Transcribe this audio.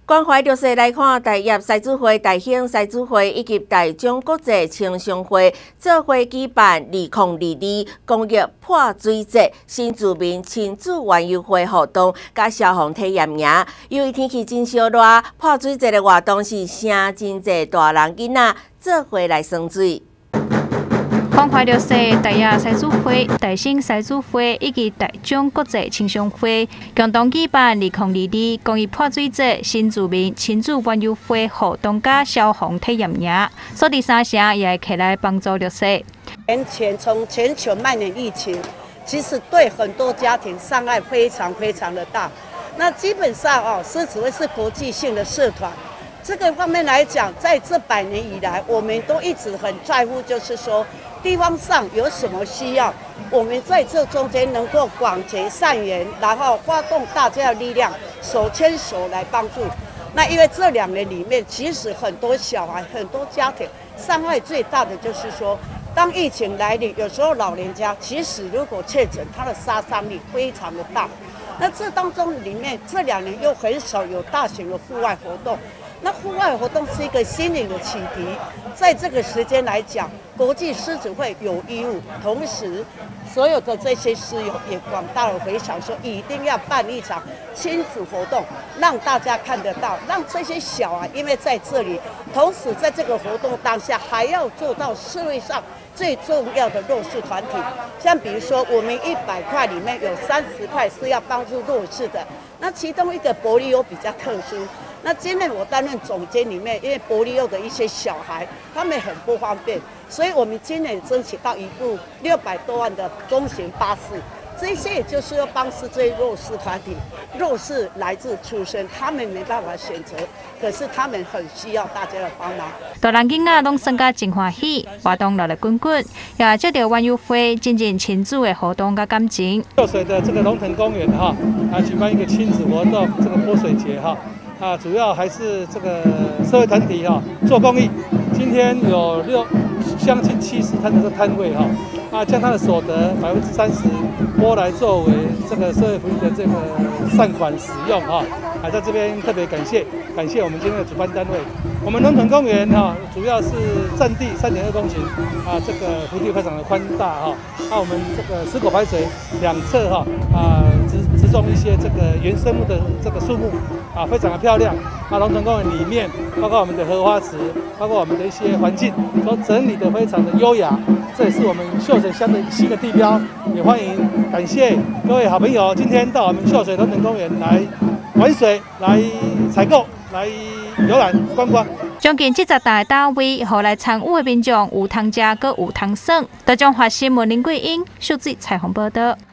关怀弱势来看大叶狮子会、大兴狮子会以及大中国际青商会做伙举办2022公益破水节新住民亲子园游会活动，甲消防体验营。由于天气真烧热，破水节的活动是请真济大人囡仔做伙来耍水。 关怀弱势大叶狮子会、大兴狮子会以及大中国际青商会共同举办2022公益破水节新住民亲子园游会活动加消防体验营，所伫三城也会起来帮助弱势。 从全球蔓延疫情，其实对很多家庭伤害非常的大。那基本上狮子会是国际性的社团。 这个方面来讲，在这100年以来，我们都一直很在乎，就是说地方上有什么需要，我们在这中间能够广结善缘，然后发动大家的力量，手牵手来帮助。那因为这2年里面，其实很多小孩、很多家庭伤害最大的就是说，当疫情来临，有时候老人家其实如果确诊，他的杀伤力非常的大。那这当中里面，这2年又很少有大型的户外活动。 那户外活动是一个心灵的启迪，在这个时间来讲，国际狮子会有义务，同时所有的这些狮友也广大的回响说，一定要办一场亲子活动，让大家看得到，让这些小孩，因为在这里，同时在这个活动当下，还要做到社会上最重要的弱势团体，像比如说我们100块里面有30块是要帮助弱势的，那其中一个伯利优比较特殊。 那今年我担任总监里面，因为伯利优的一些小孩，他们很不方便，所以我们今年争取到一部600多万的中型巴士，这些也就是要帮助这些弱势团体，弱势来自出身，他们没办法选择，可是他们很需要大家的帮忙。 大人囡仔拢参加真欢喜，活动热热滚滚，也接到园游会增进亲子的活动甲感情。 秀水的这个龙腾公园举办一个亲子活动，这个泼水节主要还是这个社会团体做公益。今天有将近70摊的这摊位将他的所得30%拨来作为这个社会福利的这个善款使用在这边特别感谢我们今天的主办单位。我们龙腾公园主要是占地3.2公顷这个幅地非常的宽大我们这个石口排水2侧植种一些这个原生物的这个树木非常的漂亮。龙腾公园里面包括我们的荷花池，包括我们的一些环境，都整理得非常的优雅。这也是我们秀水乡的新的地标，也欢迎感谢各位好朋友今天到我们秀水龙腾公园来玩水、来采购、来游览观光。 将近70大单位，互来参与的民众有通食，阁有通耍。台中华新闻林桂英，数字采访报道。